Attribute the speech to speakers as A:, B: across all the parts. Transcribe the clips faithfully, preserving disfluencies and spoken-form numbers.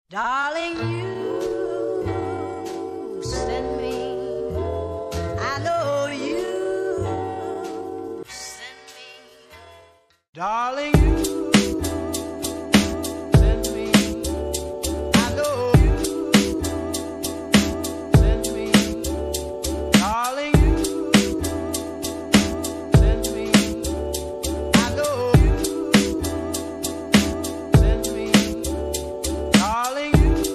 A: Darling, you send me, I know you send me. Darling, you send me, I know you send me. Darling, you send me, I know you send me. Darling,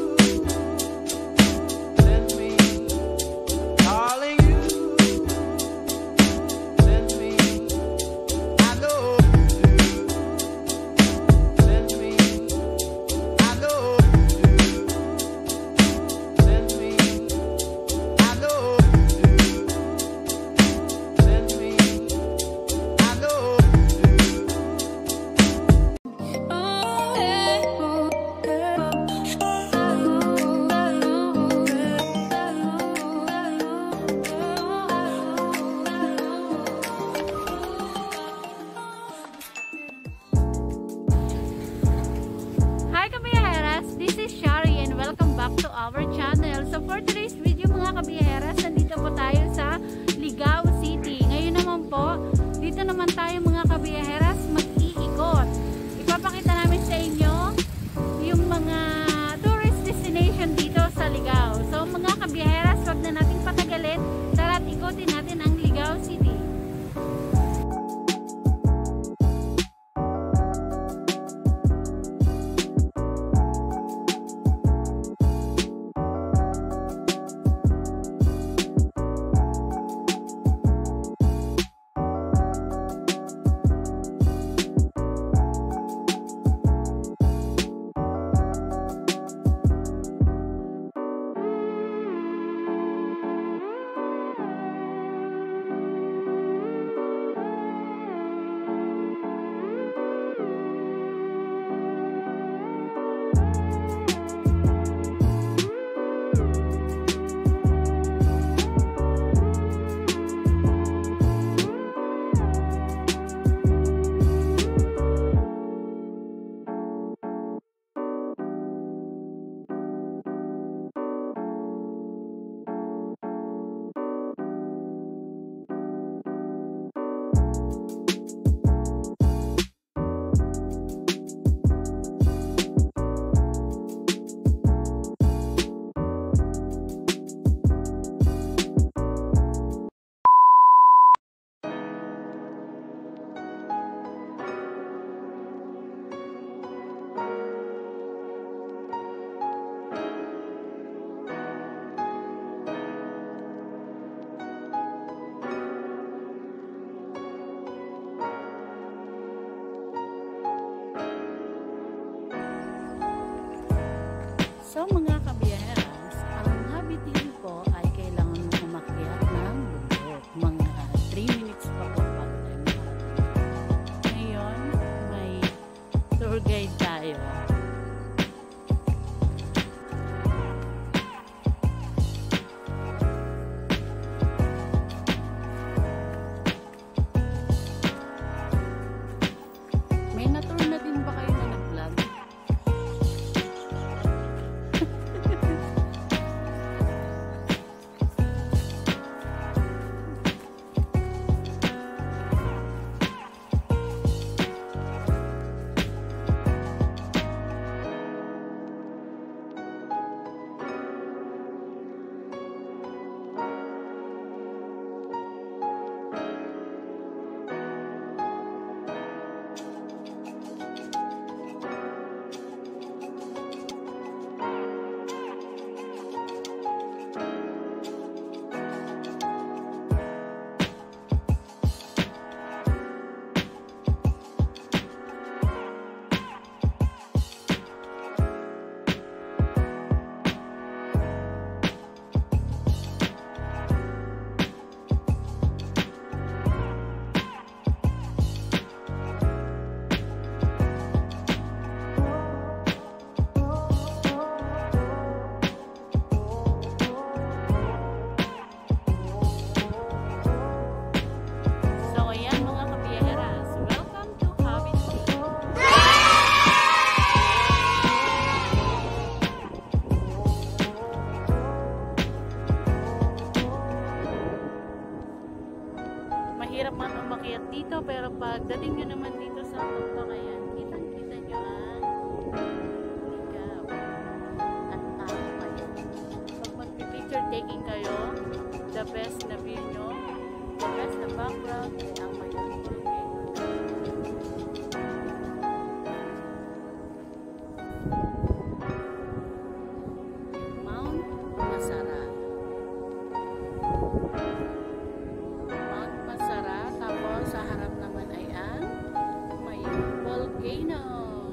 A: to our channel. So for today's video mga kabiyaheras, nandito po tayo sa Ligao City. Ngayon naman po, dito naman tayo mga kabiyaheras mag-iikot. Ipapakita namin sa inyo yung mga tourist destination dito sa Ligao. So mga kabiyaheras, wag na nating patagalin. Tara't ikotin natin ang Ligao City. So mga kabiyaheras, ang Hobbit po ay kailangan mo umakyat ng Bulod. Mga three minutes pa po bago tayo makarating. Ngayon, may tour guide tayo. May na-tour na din ba kayo na nag-vlog? taking kayo. The best na view nyo. The best na background. Ay, ang Mayon Volcano. Mount Masara. Mount Masara. Tapos sa harap naman ay ang Mayon Volcano.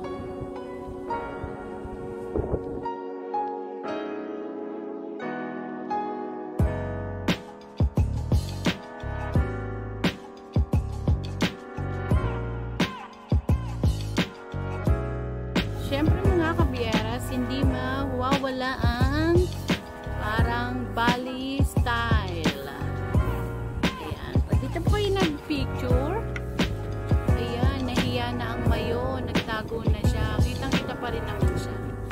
A: Siyempre mga Kabiyaheras, hindi mawawala ang parang Bali style. Ayan. Pag dito po kayo nag-picture, ayan, nahiya na ang Mayon, nagtago na siya. Kitang-kita pa rin naman siya.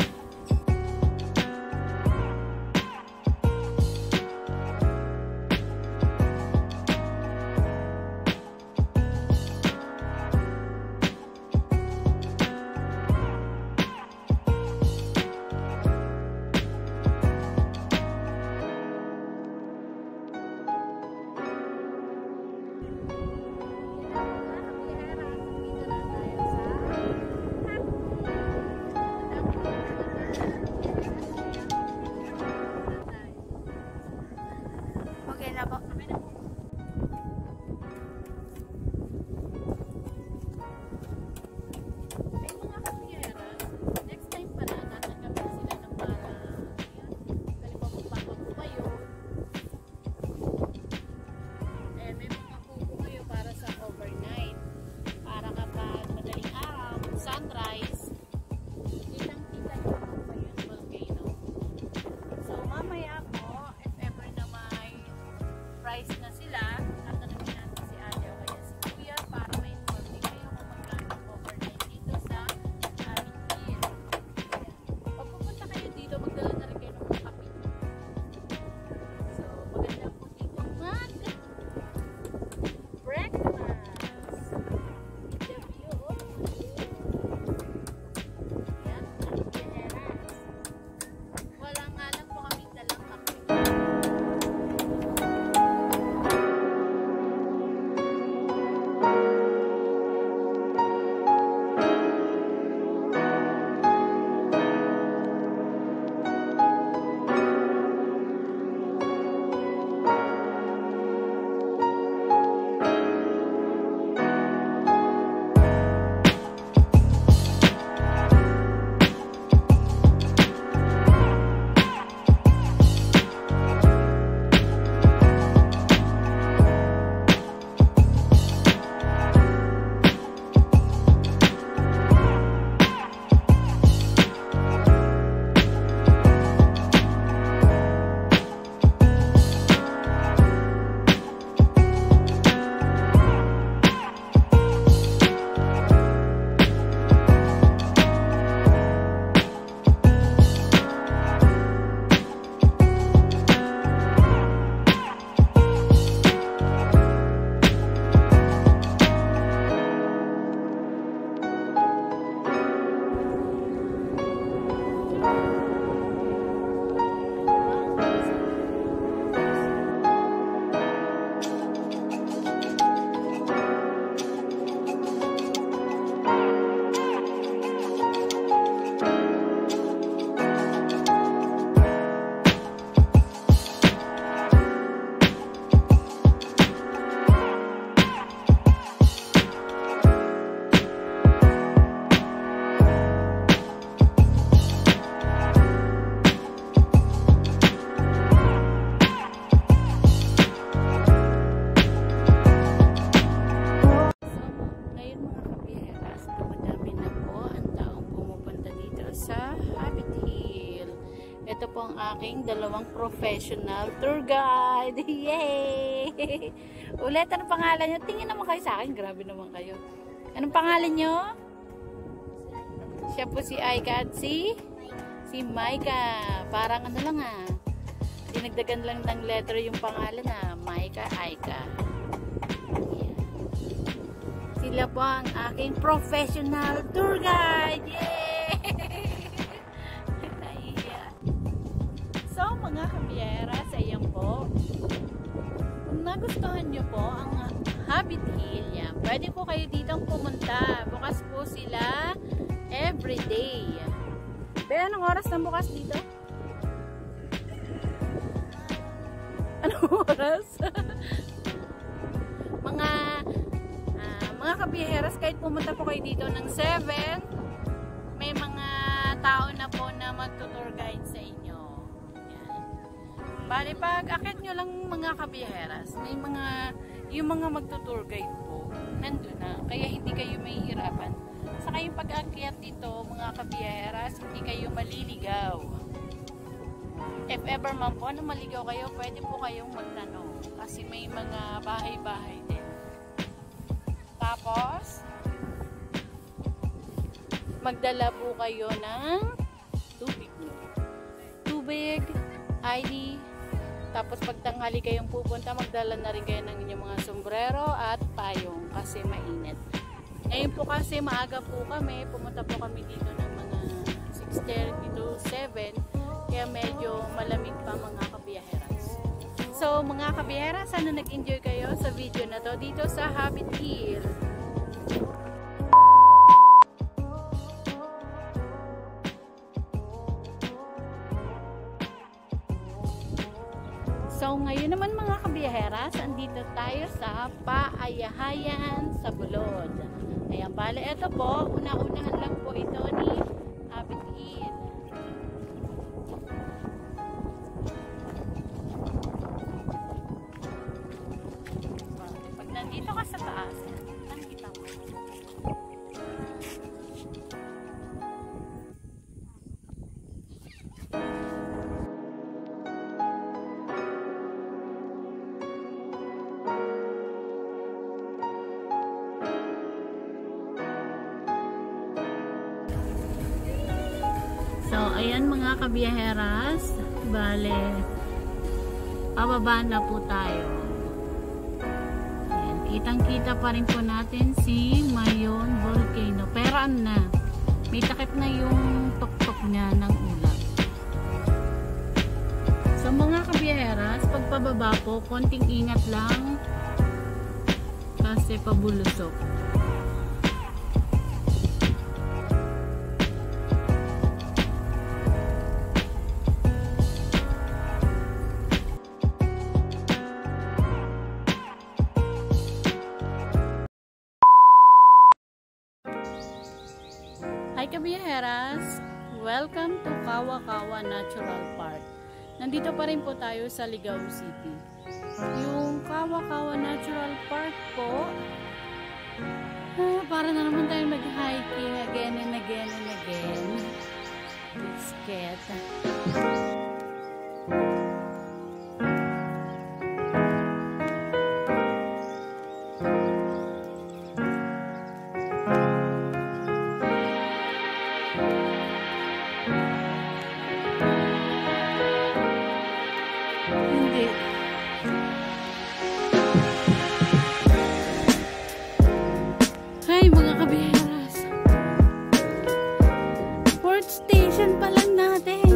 A: Na sila, tatanungin natin si ate o kaya si kuya para may informe kayo kung magkano overnight dito sa aming hill. Pag pupunta kayo dito, magdala na rin kayo ng mga kape. So, maganda po dito mag breakfast. The view of yan, Biyaheras. Wala nga lang po kami dalang kape. Ito po ang aking dalawang professional tour guide. Yay! Ulit, anong pangalan nyo? Tingin naman kayo sa akin. Grabe naman kayo. Anong pangalan nyo? Siya po si Aika at si? Si Maika. Parang ano lang ah. Dinagdagan lang ng letter yung pangalan ah. Maika, Aika. Yeah. Sila po ang aking professional tour guide. Yay! So, mga Kabiyaheras, ay nagustuhan nyo po ang Hobbit Hill, yan, pwede po kayo ditong pumunta. Bukas po sila everyday. Be, anong oras na bukas dito? Anong oras? mga uh, mga Kabiyaheras, kahit pumunta po kayo dito ng seven, may mga tao na po na magtutour guide sa inyo. Yan. Bali, pag akit nyo lang mga Kabiyaheras, may mga, yung mga magtutour guide po, nandun na. Kaya hindi kayo mahihirapan. Saka yung pag-akyat dito, mga Kabiyaheras, hindi kayo maliligaw. If ever man po na maligaw kayo, pwede po kayong magtanong. Kasi may mga bahay-bahay din. Tapos, magdala po kayo ng tubig. Tubig, I D. Tapos pag tanghali kayong pupunta, magdala na rin kayo ng inyong mga sombrero at payong kasi mainit. Ngayon po kasi maaga po kami, pumunta po kami dito ng mga six thirty to seven, kaya medyo malamig pa mga Kabiyaheras. So mga Kabiyaheras, sana nag-enjoy kayo sa video na to dito sa Hobbit Hill. So ngayon naman mga Kabiyaheras, andito tayo sa Paayahayan sa Bulod. Ayan, bale, ito po, una-unahan lang po ito ni Hobbit Hill. Pag nandito ka sa taas, nakikita mo. So, ayan mga Kabiyaheras, bale, pababa na po tayo. Ayan, kitang-kita pa rin po natin si Mayon Volcano. Pero ano na, may takip na yung tuktok niya ng ulap. So, mga Kabiyaheras, pag pababa po, konting ingat lang kasi pabulusok. Hi Kabiyaheras! Welcome to Kawa-kawa Natural Park. Nandito pa rin po tayo sa Ligao City. Yung Kawa-kawa Natural Park po, ah, para na naman tayo mag-hiking again and again and again. Biscuit. Hi mga Kabiyaheras, fourth station pa lang natin.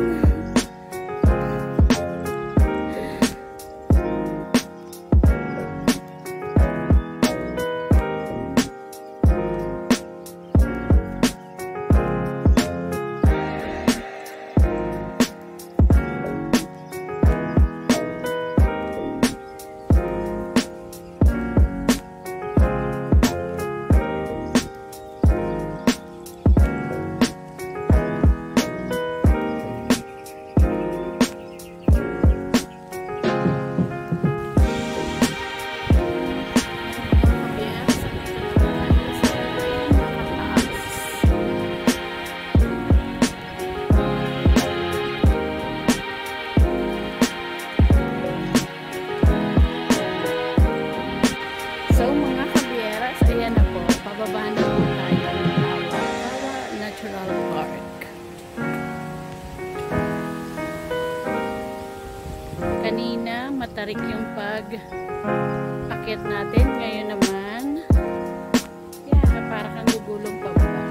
A: Kanina matarik yung pag-akit natin, ngayon naman yeah, para kang gugulong pababa.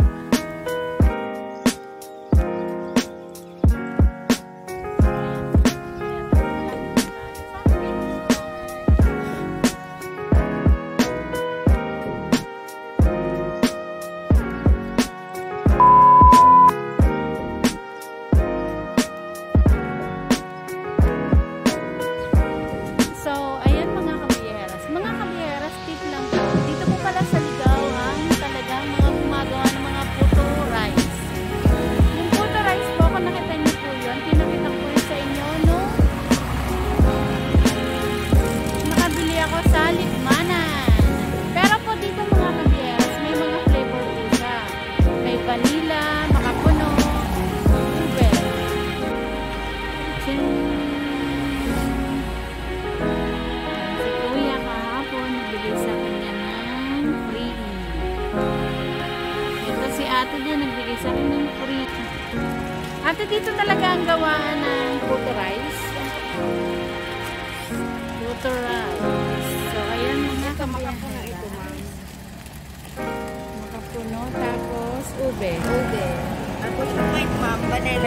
A: Ate, dito talaga ang gawaan ng puto rice. Puto rice. So, ayan mga kabiyaheras. Ito, ma'am. Makapuno, tapos ube.
B: Ube. Tapos yung white, ma'am, banana.